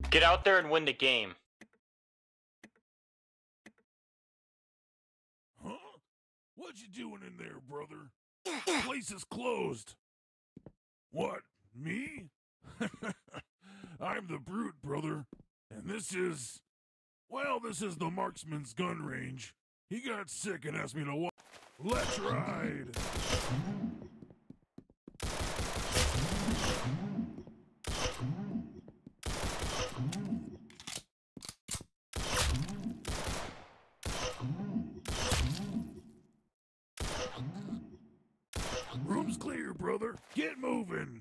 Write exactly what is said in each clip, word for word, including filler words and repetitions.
Get out there and win the game. Huh? What you doing in there, brother? The place is closed. What, me? I'm the Brute, brother. And this is... Well, this is the marksman's gun range. He got sick and asked me to wa- Let's ride! Room's clear, brother. Get moving!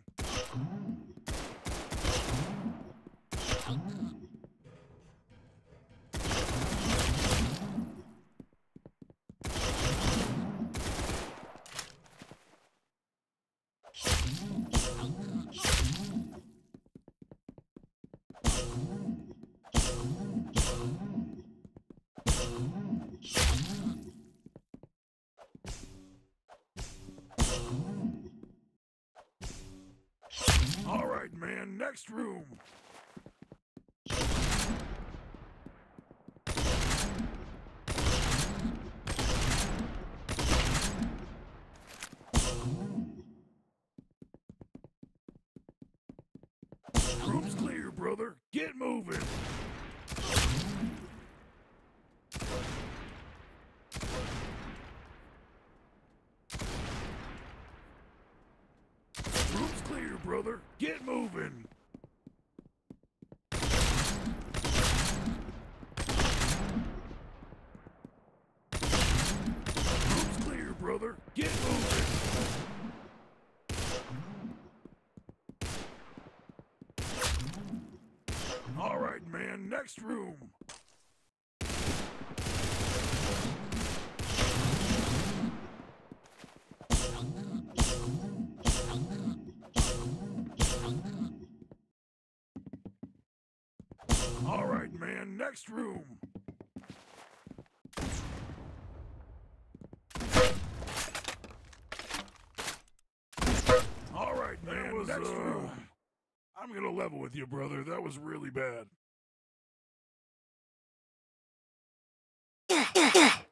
All right, man, next room. Room's clear, brother. Get moving. Room's clear, brother. Get moving. Room's clear, brother. Get moving. All right, man, next room. All right, man, next room. All right, man, was, next uh, room. I'm gonna level with you, brother. That was really bad.